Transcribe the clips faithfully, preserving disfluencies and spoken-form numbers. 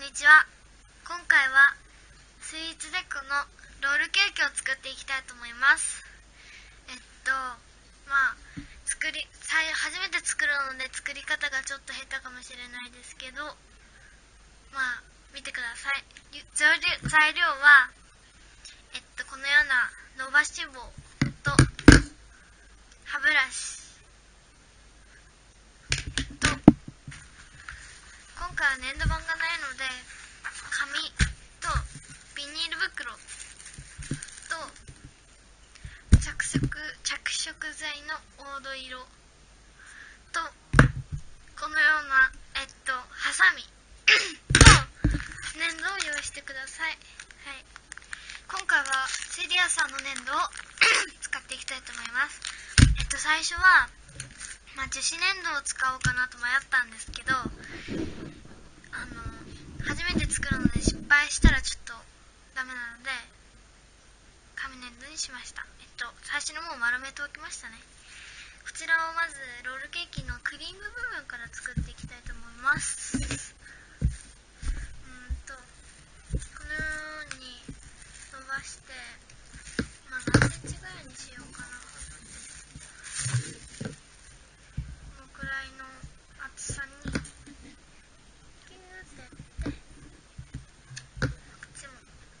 にちは。今回はスイーツデコのロールケーキを作っていきたいと思います。えっとまあ作り最初めて作るので作り方がちょっと下手かもしれないですけど、まあ見てください。材料材料はえっとこのような伸ばし棒と歯ブラシと、今回は粘土板がないので紙とビニール袋と着色着色剤の黄土色とこのようなえっとハサミと粘土を用意してください。はい、今回はセリアさんの粘土を使っていきたいと思います。えっと最初は、まあ、樹脂粘土を使おうかなと迷ったんですけど、あの初めて作るので失敗したらちょっとダメなので紙粘土にしました。えっと最初のもう丸めておきましたね。こちらをまずロールケーキのクリーム部分から作っていきたいと思います。うんとこのように伸ばして、まあ何センチぐらいにしようかな。このくらいの厚さにギューってやって、こっちも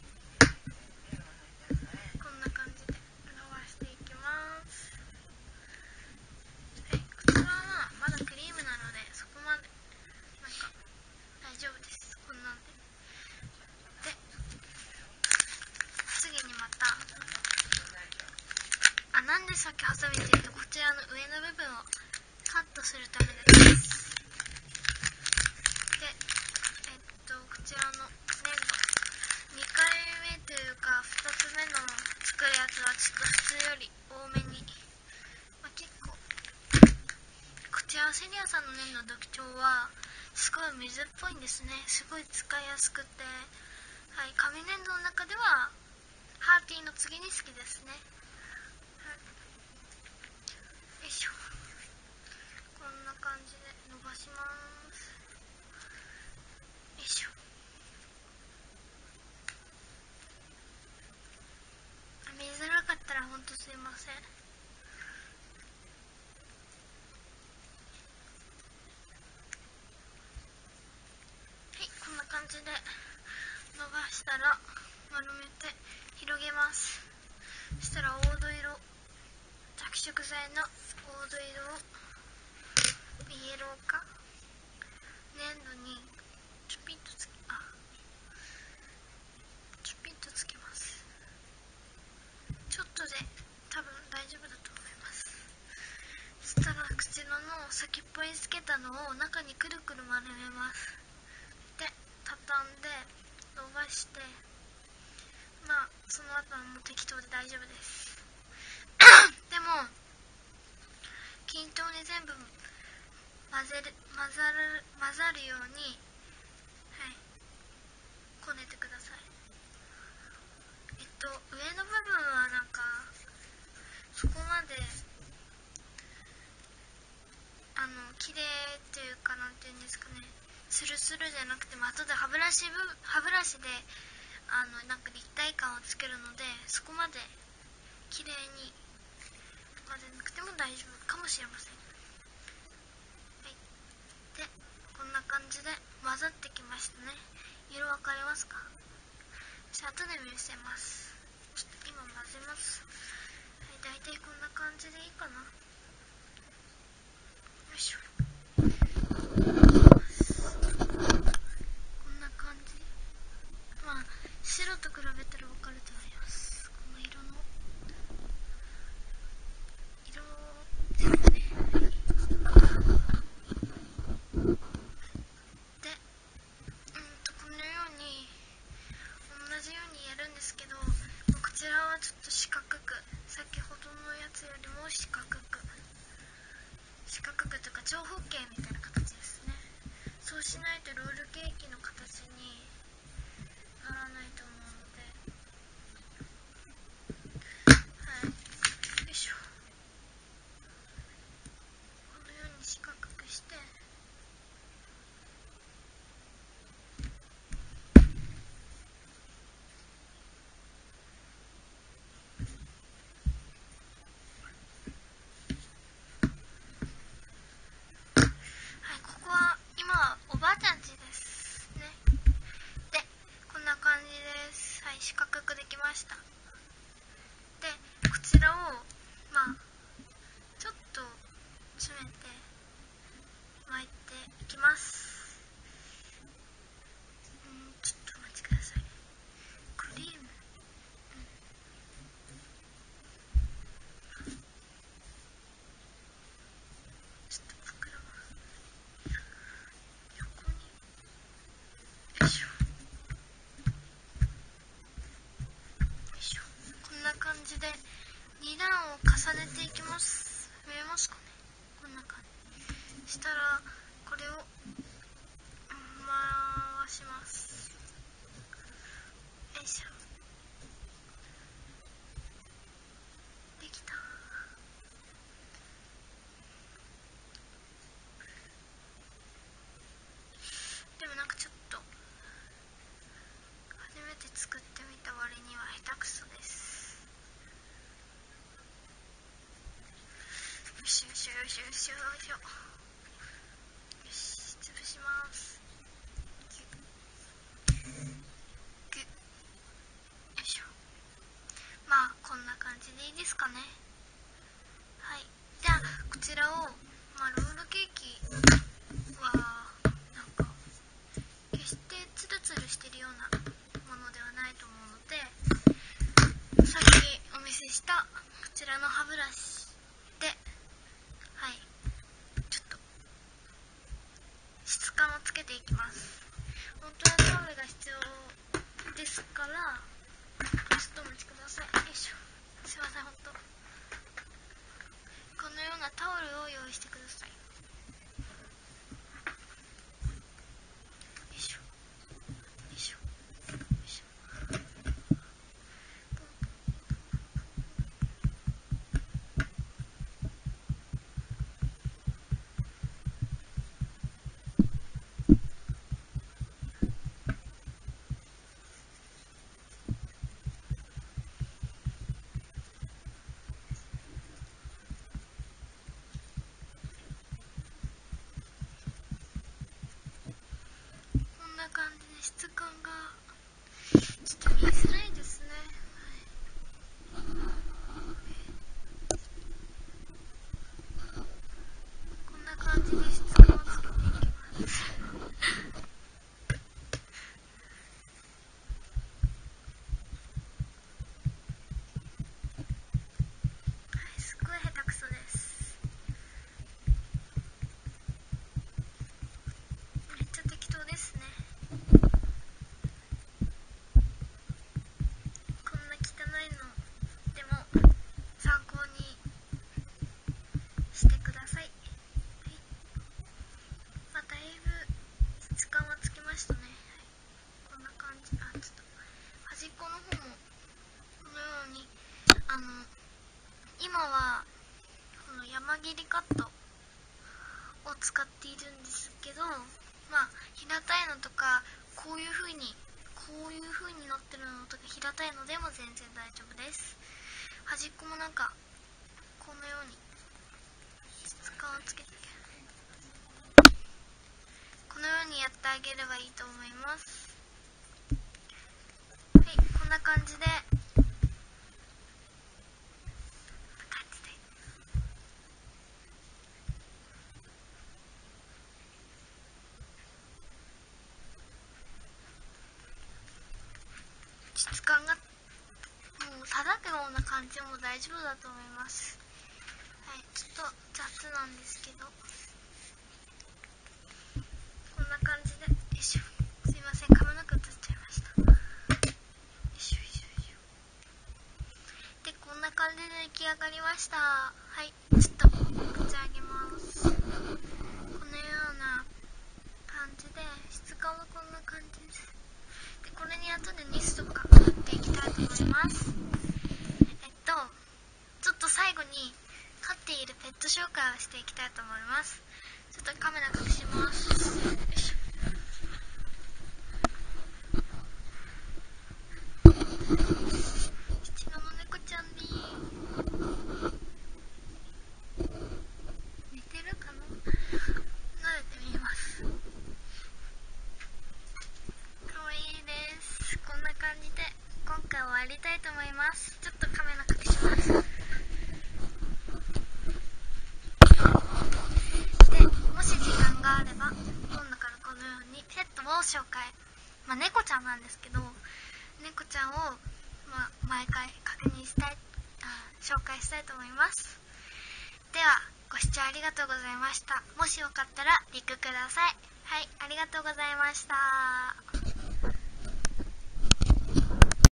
こんな感じで伸ばしていきます。はい、こちらはまだクリームなのでそこまでなんか大丈夫です。こんなんで。で、次にまた、あ、なんでさっきハサミって言うと、こちらの上の部分をカットするためです。で、えっとこちらの粘土にかいめというかふたつめの作るやつはちょっと普通より多めに、まあ、結構こちらセリアさんの粘土の特徴はすごい水っぽいんですね。すごい使いやすくて、はい、紙粘土の中ではハーティーの次に好きですね。はい、よいしょ。こんな感じで伸ばします。よいしょ。見づらかったらほんとすいません。はい、こんな感じで伸ばしたら丸めて広げます。そしたら黄土色着色剤の黄土色をイエローか粘土にちょぴっとつけあちょぴっとつけます。ちょっとで多分大丈夫だと思います。そしたらこちらの先っぽにつけたのを中にくるくる丸めます。で畳んで伸ばして、まあその後はもう適当で大丈夫ですでも均等に全部混ぜる混ざる混ざるように、はい、こねてください。えっと上の部分はなんかそこまであの綺麗っていうかなんていうんですかね、スルスルじゃなくても後で歯ブラシぶ歯ブラシであのなんか立体感をつけるので、そこまで綺麗に混ぜなくても大丈夫かもしれません。はい、でこんな感じで混ざってきましたね。色分かりますか？じゃあ後で見せます。ちょっと今混ぜます。はい、だいたいこんな感じでいいかな。よいしょ。こんな感じ。まあ白と比べたら分かると思います。この色の色ですね。で、うんとこのように同じようにやるんですけど、こちらはちょっと四角く、先ほどのやつよりも四角く四角くというか長方形みたいな形ですね。そうしないとロールケーキの形にならないと思うので、はい、よいしょ。このように四角くして、 重ねていきます。見えますかね。こんな感じしたらこれを回します。よいしょ。できた。でもなんかちょっと初めて作ってみた割には下手くそです。よしよしよしよしよしよし、潰します。ギュッギュッ、よいしょ。まあこんな感じでいいですかね。はい、じゃあこちらを、まあ、ロールケーキはなんか決してツルツルしてるようなものではないと思うので、さっきお見せしたこちらの歯ブラシで、はい、ちょっと質感をつけていきます。本当はタオルが必要ですから、ちょっとお待ちください。よいしょ。すいません、本当このようなタオルを用意してください。よいしょよいしょよいしょ。こんな感じで質感がちょっと見えづらいですね。こんな感じで質感をつけていきます。はい、すっごい下手くそです。めっちゃ適当ですね。こんな汚いのでも参考にしてください。はい、まあ、だいぶ質感はつきましたね。はい、こんな感じ。あ、ちょっと端っこの方もこのように、あの今はこの山切りカットを使っているんですけど、まあ平たいのとかこういう風にこういう風になってるのとか平たいのでも全然大丈夫です。端っこもなんかこのように質感をつけて、このようにやってあげればいいと思います。はい、こんな感じで質感がもう叩くような感じも大丈夫だと思います。はい、ちょっと雑なんですけど、こんな感じで、よいしょ。すいません、髪の毛映っちゃいました。よいしょよいしょよいしょ。で、こんな感じで出来上がりました。はい、ちょっと持ち上げます。このような感じで、質感はこんな感じです。で、これに後でニスとか塗っていきたいと思います。えっとちょっと最後に飼っているペット紹介をしていきたいと思います。ちょっとカメラ隠します。よいしょ。七野の猫ちゃんに寝てるかな。慣れてみます。かわいいです。こんな感じで今回終わりたいと思います。ちょっとカメラ隠します。で、もし時間があれば今度からこのようにペットを紹介、まあ猫ちゃんなんですけど、猫ちゃんを、まあ、毎回確認したい、あ、紹介したいと思います。ではご視聴ありがとうございました。もしよかったらリクください。はい、ありがとうございました。